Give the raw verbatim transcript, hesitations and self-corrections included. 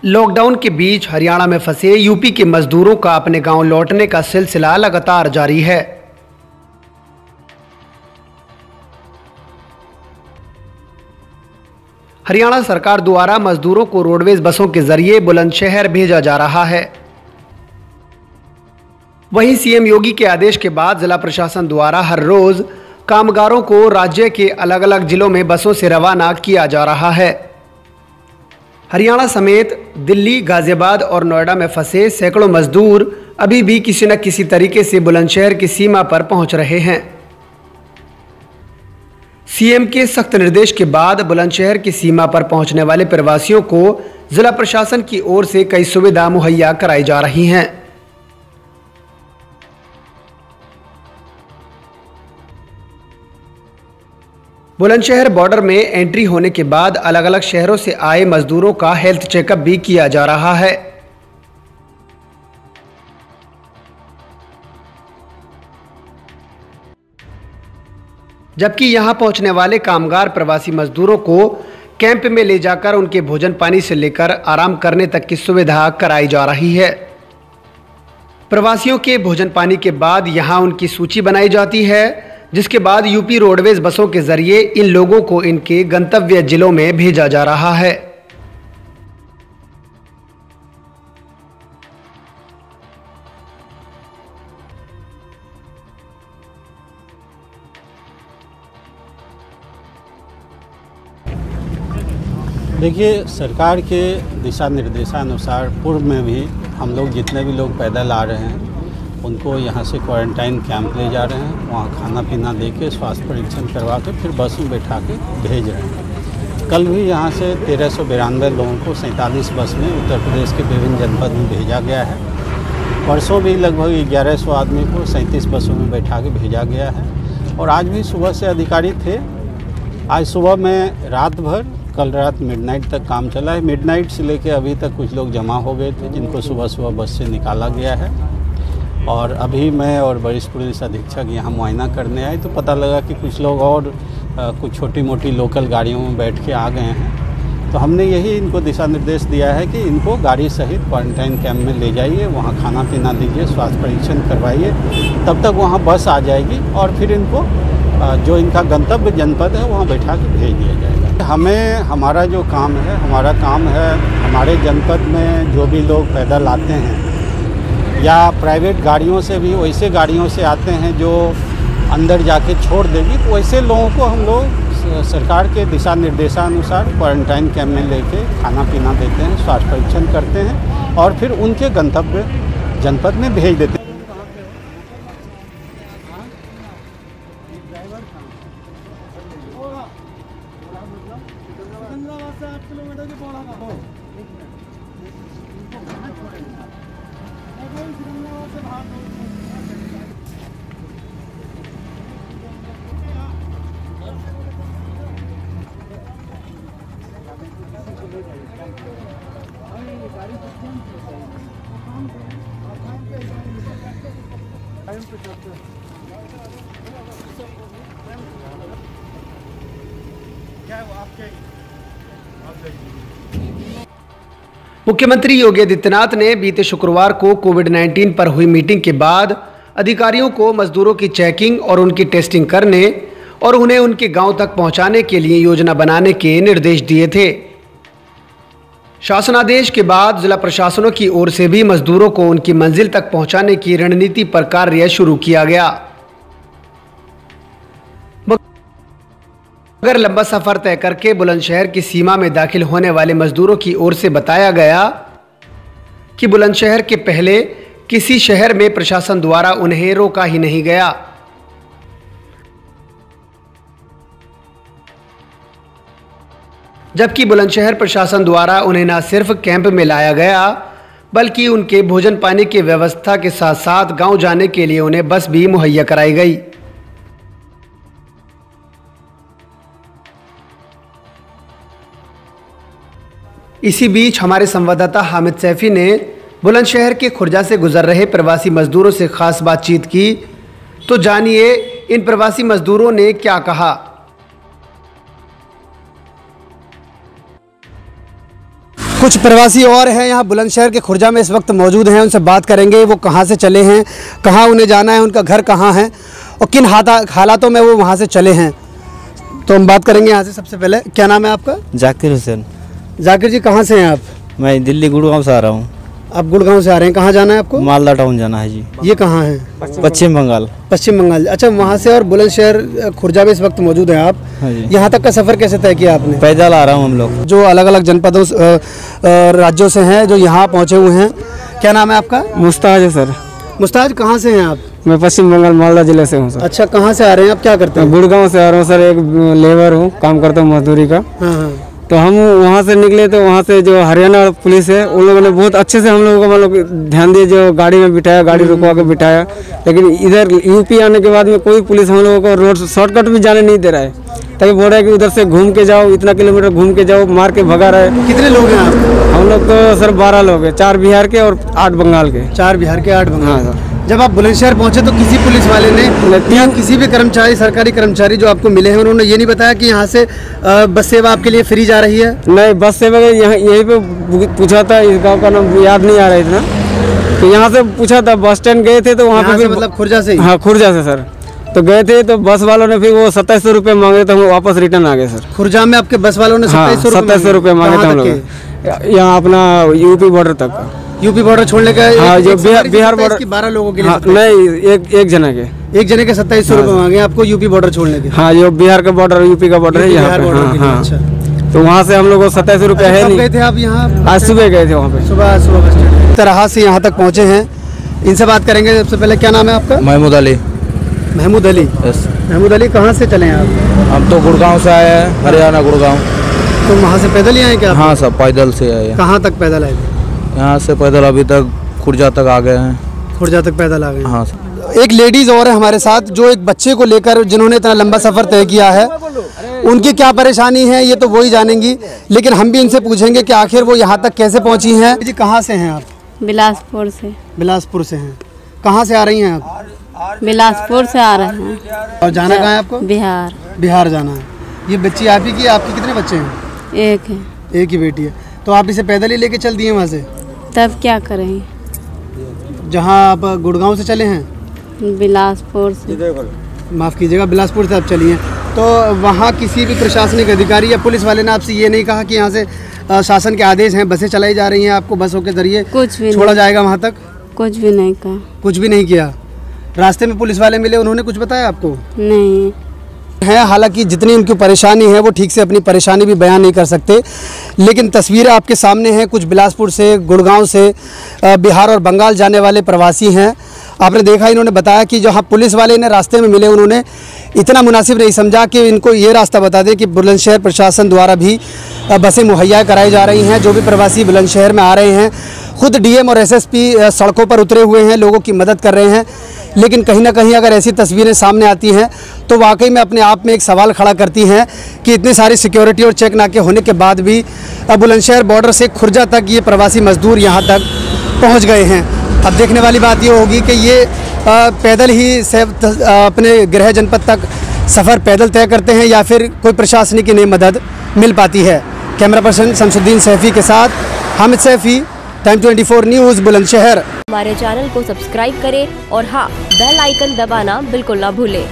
Lockdown के बीच हरियाणा में फंसे यूपी के मजदूरों का अपने गांव लौटने का सिलसिला लगातार जारी है। हरियाणा सरकार द्वारा मजदूरों को रोडवेज बसों के जरिए बुलंदशहर भेजा जा रहा है। वहीं सीएम योगी के आदेश के बाद जिला प्रशासन द्वारा हर रोज कामगारों को राज्य के अलग अलग जिलों में बसों से रवाना किया जा रहा है। हरियाणा समेत दिल्ली, गाजियाबाद और नोएडा में फंसे सैकड़ों मजदूर अभी भी किसी न किसी तरीके से बुलंदशहर की सीमा पर पहुंच रहे हैं। सीएम के सख्त निर्देश के बाद बुलंदशहर की सीमा पर पहुंचने वाले प्रवासियों को जिला प्रशासन की ओर से कई सुविधा मुहैया कराई जा रही हैं। बुलंदशहर बॉर्डर में एंट्री होने के बाद अलग अलग शहरों से आए मजदूरों का हेल्थ चेकअप भी किया जा रहा है। जबकि यहां पहुंचने वाले कामगार प्रवासी मजदूरों को कैंप में ले जाकर उनके भोजन पानी से लेकर आराम करने तक की सुविधा कराई जा रही है। प्रवासियों के भोजन पानी के बाद यहां उनकी सूची बनाई जाती है, जिसके बाद यूपी रोडवेज बसों के जरिए इन लोगों को इनके गंतव्य जिलों में भेजा जा रहा है। देखिए, सरकार के दिशा निर्देशानुसार पूर्व में भी हम लोग जितने भी लोग पैदल आ रहे हैं उनको यहाँ से क्वारंटाइन कैंप ले जा रहे हैं। वहाँ खाना पीना दे के स्वास्थ्य परीक्षण करवा के फिर बस में बैठा के भेज रहे हैं। कल भी यहाँ से तेरह सौ बिरानवे लोगों को सैंतालीस बस में उत्तर प्रदेश के विभिन्न जनपद में भेजा गया है। परसों भी लगभग ग्यारह सौ आदमी को सैंतीस बसों में बैठा के भेजा गया है। और आज भी सुबह से अधिकारी थे। आज सुबह में रात भर, कल रात मिडनाइट तक काम चला है। मिडनाइट से लेके अभी तक कुछ लोग जमा हो गए थे जिनको सुबह सुबह बस से निकाला गया है। और अभी मैं और वरिष्ठ पुलिस अधीक्षक यहाँ मुआयना करने आए तो पता लगा कि कुछ लोग और आ, कुछ छोटी मोटी लोकल गाड़ियों में बैठ के आ गए हैं। तो हमने यही इनको दिशा निर्देश दिया है कि इनको गाड़ी सहित क्वारंटाइन कैंप में ले जाइए, वहाँ खाना पीना दीजिए, स्वास्थ्य परीक्षण करवाइए। तब तक वहाँ बस आ जाएगी और फिर इनको आ, जो इनका गंतव्य जनपद है वहाँ बैठा के भेज दिया जाएगा। हमें हमारा जो काम है हमारा काम है हमारे जनपद में जो भी लोग पैदल आते हैं या प्राइवेट गाड़ियों से भी वैसे गाड़ियों से आते हैं जो अंदर जाके छोड़ देगी, तो वैसे लोगों को हम लोग सरकार के दिशा निर्देशानुसार क्वारंटाइन कैंप में लेके खाना पीना देते हैं, स्वास्थ्य परीक्षण करते हैं और फिर उनके गंतव्य जनपद में भेज देते हैं। मुख्यमंत्री योगी आदित्यनाथ ने बीते शुक्रवार को कोविड उन्नीस पर हुई मीटिंग के बाद अधिकारियों को मजदूरों की चेकिंग और उनकी टेस्टिंग करने और उन्हें उनके गांव तक पहुंचाने के लिए योजना बनाने के निर्देश दिए थे। शासनादेश के बाद जिला प्रशासनों की ओर से भी मजदूरों को उनकी मंजिल तक पहुंचाने की रणनीति पर कार्य शुरू किया गया। मगर लंबा सफर तय करके बुलंदशहर की सीमा में दाखिल होने वाले मजदूरों की ओर से बताया गया कि बुलंदशहर के पहले किसी शहर में प्रशासन द्वारा उन्हें रोका ही नहीं गया। जबकि बुलंदशहर प्रशासन द्वारा उन्हें न सिर्फ कैंप में लाया गया बल्कि उनके भोजन पानी की व्यवस्था के साथ साथ गांव जाने के लिए उन्हें बस भी मुहैया कराई गई। इसी बीच हमारे संवाददाता हामिद सैफी ने बुलंदशहर के खुर्जा से गुजर रहे प्रवासी मजदूरों से खास बातचीत की, तो जानिए इन प्रवासी मजदूरों ने क्या कहा। कुछ प्रवासी और हैं यहाँ बुलंदशहर के खुर्जा में इस वक्त मौजूद हैं, उनसे बात करेंगे वो कहाँ से चले हैं, कहाँ उन्हें जाना है, उनका घर कहाँ है और किन हालातों में वो वहाँ से चले हैं। तो हम बात करेंगे यहाँ से। सबसे पहले क्या नाम है आपका? जाकिर हुसैन। जाकिर जी कहाँ से हैं आप? मैं दिल्ली गुड़गांव से आ रहा हूँ। आप गुड़गांव से आ रहे हैं, कहाँ जाना है आपको? मालदा टाउन जाना है जी। ये कहाँ है? पश्चिम बंगाल। पश्चिम बंगाल। अच्छा, वहाँ से और बुलंदशहर खुर्जा में इस वक्त मौजूद हैं आप। हाँ जी। यहाँ तक का सफ़र कैसे तय किया आपने? पैदल आ रहा हूँ हम लोग। जो अलग अलग जनपदों राज्यों से हैं जो यहाँ पहुँचे हुए हैं। क्या नाम है आपका? मुस्ताज है सर। मुस्ताज कहाँ से हैं आप? मैं पश्चिम बंगाल मालदा जिले से हूँ सर। अच्छा, कहाँ से आ रहे हैं आप, क्या करते हैं? गुड़गांव से आ रहा हूँ सर, एक लेबर हूँ, काम करता हूँ मजदूरी का। हाँ हाँ। तो हम वहाँ से निकले तो वहाँ से जो हरियाणा पुलिस है उन लोगों ने बहुत अच्छे से हम लोगों को मतलब ध्यान दिए, जो गाड़ी में बिठाया, गाड़ी रुकवा के बिठाया। लेकिन इधर यूपी आने के बाद में कोई पुलिस हम लोगों को रोड शॉर्टकट भी जाने नहीं दे रहा है, तभी बोल रहा है कि उधर से घूम के जाओ, इतना किलोमीटर घूम के जाओ, मार के भगा रहा है। कितने लोग हैं आप? हम लोग तो सर बारह लोग हैं, चार बिहार के और आठ बंगाल के। चार बिहार के, आठ बंगाल। हाँ सर। जब आप बुलंदशहर पहुंचे तो किसी पुलिस वाले ने या किसी भी कर्मचारी, सरकारी कर्मचारी जो आपको मिले हैं, उन्होंने ये नहीं बताया कि यहाँ से बस सेवा आपके लिए फ्री जा रही है? नहीं, बस सेवा यहाँ यहीं पे पूछा था, इस गांव का नाम याद नहीं आ रहा इतना, तो यहाँ से पूछा था, बस स्टैंड गए थे तो वहाँ पे मतलब खुर्जा से? हाँ, खुर्जा से सर। तो गए थे तो बस वालों ने फिर वो सत्ताईस सौ रुपये मांगे तो हम वापस रिटर्न आ गए सर। खुर्जा में आपके बस वालों ने सत्ताईस सौ सत्ताईस सौ रुपये मांगे थे हम लोग, यहाँ अपना यूपी बॉर्डर तक। यूपी बॉर्डर छोड़ने का? हाँ, जो बिहार बॉर्डर। बारह लोगों के लिए? हाँ, नहीं, एक एक जना के एक जने के सत्ताईस सौ रुपये मांगे आपको यूपी बॉर्डर छोड़ने के? हाँ, जो बिहार का बॉर्डर, यूपी का बॉर्डर है यहाँ पे। हाँ, हाँ। अच्छा, तो वहाँ से हम लोग को सत्ताईस रुपये है नहीं। गए थे आप यहाँ? आज सुबह गए थे वहाँ पे। सुबह सुबह बस स्टैंड तरह से यहाँ तक पहुँचे हैं। इनसे बात करेंगे। सबसे पहले क्या नाम है आपका? महमूद अली। महमूद अली। यस। महमूद अली कहाँ से चले हैं आप? हम तो गुड़गांव से आए हैं, हरियाणा गुड़गांव। तो वहाँ से पैदल ही आए क्या? हाँ सब पैदल से आए। कहाँ तक पैदल आए? यहाँ से पैदल अभी तक खुर्जा तक आ गए हैं। खुर्जा तक पैदल आ गए? हाँ। एक लेडीज और है हमारे साथ जो एक बच्चे को लेकर, जिन्होंने इतना लंबा सफर तय किया है, उनकी क्या परेशानी है ये तो वो ही जानेंगी, लेकिन हम भी इनसे पूछेंगे कि आखिर वो यहाँ तक कैसे पहुँची हैं। जी कहाँ से हैं आप? बिलासपुर से। बिलासपुर से हैं। कहाँ से आ रही हैं आप? बिलासपुर से आ रहे हैं। और जाना कहाँ है आपको? बिहार। बिहार जाना है। ये बच्ची आप ही की? आपके कितने बच्चे हैं? एक है। एक ही बेटी है। तो आप इसे पैदल ही लेके चल दिए वहाँ से? तब क्या करें? जहाँ आप गुड़गांव से चले हैं? बिलासपुर से। माफ़ कीजिएगा, बिलासपुर से आप चलिए। तो वहाँ किसी भी प्रशासनिक अधिकारी या पुलिस वाले ने आपसे ये नहीं कहा कि यहाँ से शासन के आदेश हैं, बसें चलाई जा रही हैं, आपको बसों के जरिए कुछ भी छोड़ा जाएगा वहाँ तक? कुछ भी नहीं कहा। कुछ भी नहीं किया? रास्ते में पुलिस वाले मिले, उन्होंने कुछ बताया आपको? नहीं है। हालांकि जितनी उनकी परेशानी है वो ठीक से अपनी परेशानी भी बयान नहीं कर सकते, लेकिन तस्वीरें आपके सामने हैं। कुछ बिलासपुर से, गुड़गांव से, बिहार और बंगाल जाने वाले प्रवासी हैं। आपने देखा, इन्होंने बताया कि जहाँ पुलिस वाले इन्हें रास्ते में मिले, उन्होंने इतना मुनासिब नहीं समझा कि इनको ये रास्ता बता दें कि बुलंदशहर प्रशासन द्वारा भी बसें मुहैया कराई जा रही हैं। जो भी प्रवासी बुलंदशहर में आ रहे हैं, खुद डीएम और एसएसपी सड़कों पर उतरे हुए हैं, लोगों की मदद कर रहे हैं। लेकिन कहीं ना कहीं अगर ऐसी तस्वीरें सामने आती हैं तो वाकई में अपने आप में एक सवाल खड़ा करती हैं कि इतनी सारी सिक्योरिटी और चेक नाके होने के बाद भी बुलंदशहर बॉर्डर से खुर्जा तक ये प्रवासी मजदूर यहाँ तक पहुँच गए हैं। अब देखने वाली बात ये होगी कि ये पैदल ही अपने गृह जनपद तक सफ़र पैदल तय करते हैं या फिर कोई प्रशासनिक की नई मदद मिल पाती है। कैमरा पर्सन शमसुद्दीन सैफी के साथ हामिद सैफी, टाइम चौबीस न्यूज़, बुलंदशहर। हमारे चैनल को सब्सक्राइब करें और हाँ, बेल आइकन दबाना बिल्कुल ना भूलें।